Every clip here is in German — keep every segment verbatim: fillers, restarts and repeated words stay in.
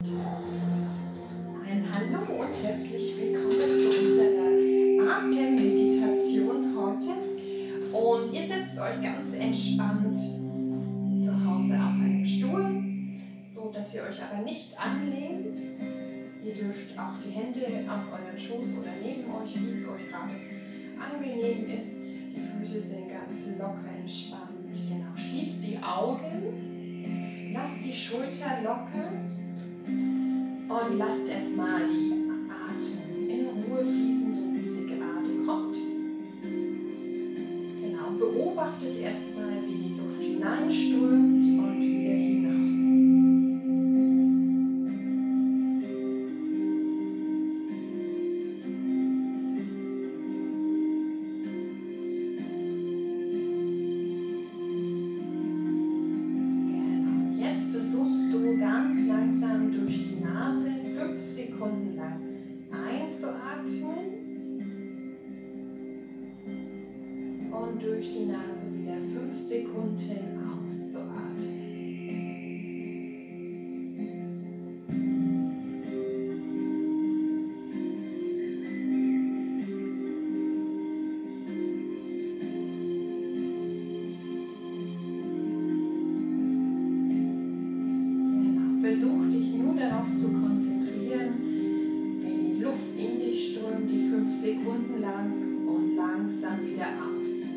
Ein Hallo und herzlich willkommen zu unserer Atemmeditation heute. Und ihr setzt euch ganz entspannt zu Hause auf einem Stuhl, so dass ihr euch aber nicht anlehnt. Ihr dürft auch die Hände auf euren Schoß oder neben euch, wie es euch gerade angenehm ist. Die Füße sind ganz locker entspannt. Genau, schließt die Augen, lasst die Schulter locker. Und lasst erstmal die Atmung in Ruhe fließen, so wie sie gerade kommt. Genau, beobachtet erstmal, wie die Luft hineinströmt und wieder hinaus. Genau, jetzt versuchst du ganz langsam durch die Nase fünf Sekunden lang einzuatmen und durch die Nase wieder fünf Sekunden auszuatmen. Genau, versuch dich nur darauf zu konzentrieren, wie die Luft in dich strömt, die fünf Sekunden lang und langsam wieder aus.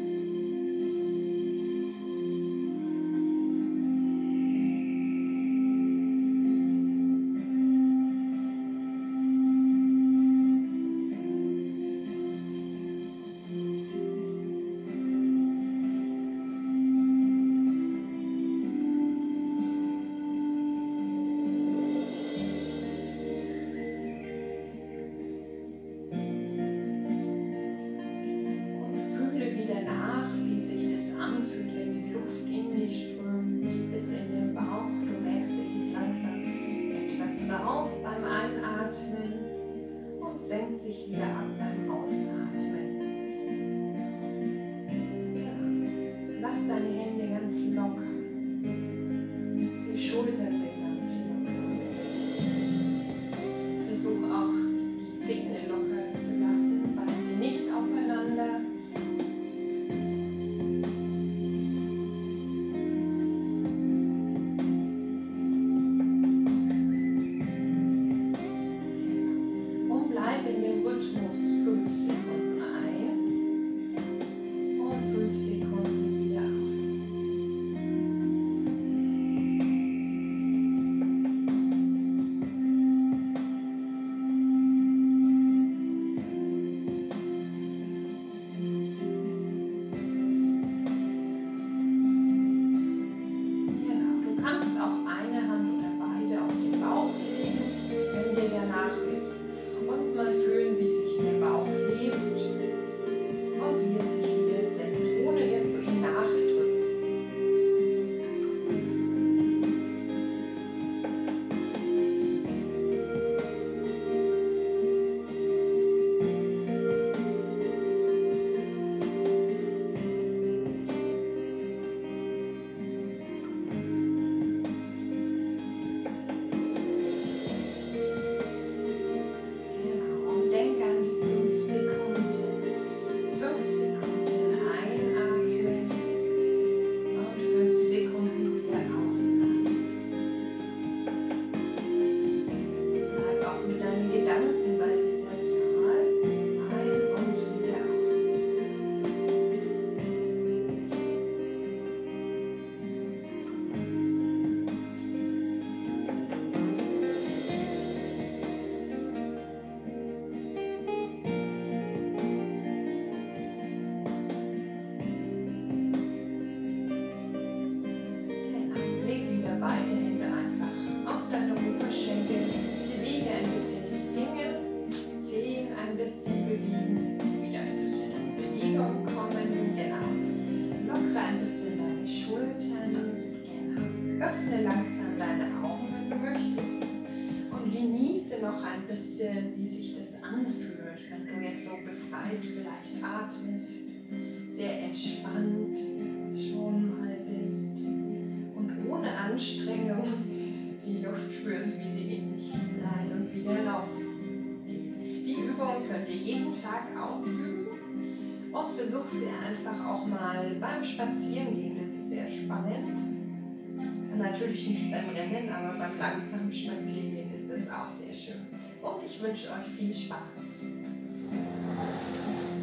Raus beim Einatmen und senkt sich wieder ab beim Ausatmen. Genau. Lass deine Hände ganz locker. Die Schultern sind ganz locker. Versuch auch die Zähne locker zu lassen, beiß sie nicht aufeinander. In dem Rhythmus fünf Sekunden ein und fünf Sekunden wieder aus. Genau, du kannst auch eine Hand oder beide auf den Bauch legen, wenn dir danach ist. Und mal fühlen, wie sich der Bauch hebt und wie er sich wieder senkt, ohne dass du ihn nachdrückst. Beide Hände einfach auf deine Oberschenkel. Bewege ein bisschen die Finger, die Zehen ein bisschen bewegen, dass sie wieder ein bisschen in Bewegung kommen. Genau. Lockere ein bisschen deine Schultern. Genau. Öffne langsam deine Augen, wenn du möchtest. Und genieße noch ein bisschen, wie sich das anfühlt, wenn du jetzt so befreit vielleicht atmest, sehr entspannt schon mal bist. Ohne Anstrengung die Luft spürst, wie sie in dich ihr jeden Tag ausüben und versucht sie einfach auch mal beim Spazierengehen. Das ist sehr spannend. Natürlich nicht beim Rennen, aber beim langsamen Spazierengehen ist das auch sehr schön. Und ich wünsche euch viel Spaß.